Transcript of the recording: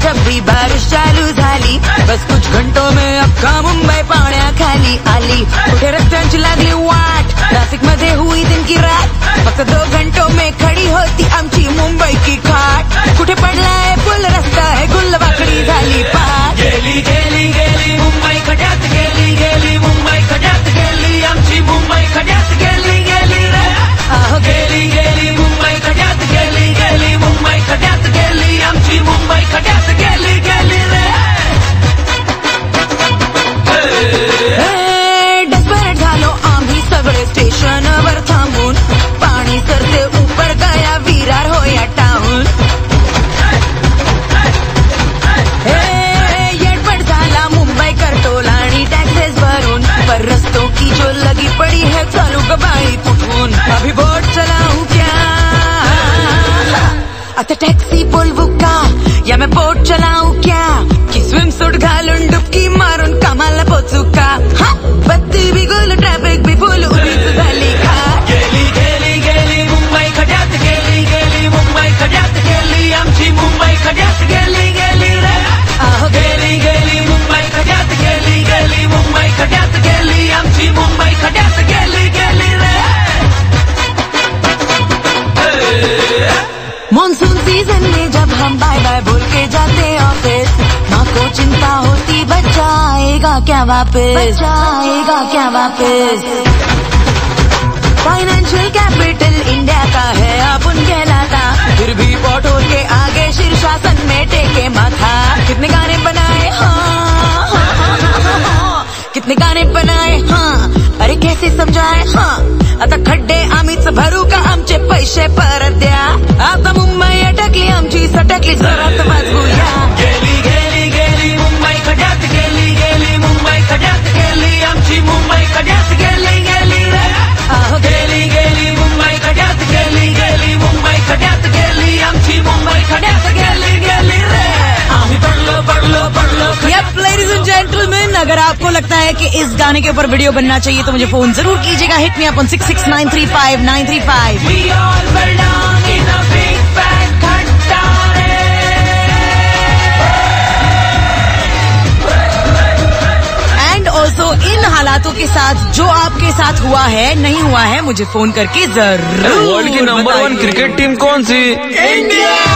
जब भी बारिश चालू झाली, बस कुछ घंटों में अख्खा मुंबई पाण्याखाली आली. कुठे रस्त्यांची लागली वाट, ट्रॅफिक मध्ये हुई दिन की रात. फक्त 2 घंटों में खड़ी होती आमची मुंबई की खाट. कुठे पडलाय पुल, रस्ता है गुल्लवाकडी झाली पार. गेली गेली गेली मुंबई खड्यात, गेली गेली मुंबई खड्यात, गेली आमची मुंबई खड्यात, गेली गेली रे. गेली गेली मुंबई खड्यात, गेली गेली मुंबई खड्यात, गेली आमची मुंबई खड्यात, गेली गेली रे. डेस्परेट झालो आम्ही सगळे स्टेशनवर थांबून. पाणी सरसे ऊपर गया विरार हो या टाउन. येडपट झाला मुंबई कर टोल आणि टॅक्सेस भरून. पर रस्तों की जो लगी पड़ी है चालू गबाई कुठून. अभी बोट चलाऊं क्या, आता टॅक्सी बोलवू का, या मैं बोट चलाऊं क्या, की स्विम सूट घालून डुबकी मारून कामाला पोचू का. बत्ती भी गुल, ट्रॅफिक भी फुल, उभीच झाली का. गेली गेली गेली मुंबई खड्यात, गेली गेली मुंबई खड्यात, गेली आमची मुंबई खड्यात, गेली गेली रे. गेली गेली मुंबई खड्यात, गेली गेली मुंबई खड्यात, गेली आमची मुंबई खड्यात, गेली गेली रे. मॉनसून सीजन में जब हम बाय बाय बोल के जाते ऑफिस, माँ को चिंता होती बच्चा आएगा क्या वापस, बच्चा आएगा क्या वापस. फाइनेंशियल कैपिटल इंडिया का है अपन कहलाता, फिर भी पोर्टल के आगे शीर्षासन में टेके माथा. कितने गाने बनाए कितने गाने बनाए अरे कैसे समजाए. आता खड्डे आम्हीच भरू का, आमचे पैसे परत द्या. आता मुंबई अटकली आमची, सटकली जोरात वाजवूया. गेली गेली गेली मुंबई खड्यात, गेली गेली मुंबई खड्यात, गेली आमची मुंबई खड्यात, गेली गेली रे. गेली गेली मुंबई खड्यात, गेली गेली मुंबई खड्यात, गेली आमची मुंबई खड्यात, गेली गेली रे. आम्ही पडलो पडलो पडलो. यप लेडीज एंड जेंटलमैन, अगर आपको लगता है कि इस गाने के ऊपर वीडियो बनना चाहिए तो मुझे फोन जरूर कीजिएगा. Hit me up on 66935935. We all belong in a big bang खड्डा रे. एंड ऑल्सो इन हालातों के साथ जो आपके साथ हुआ है, नहीं हुआ है, मुझे फोन करके जरूर. वर्ल्ड की नंबर 1 क्रिकेट टीम कौन सी? इंडिया.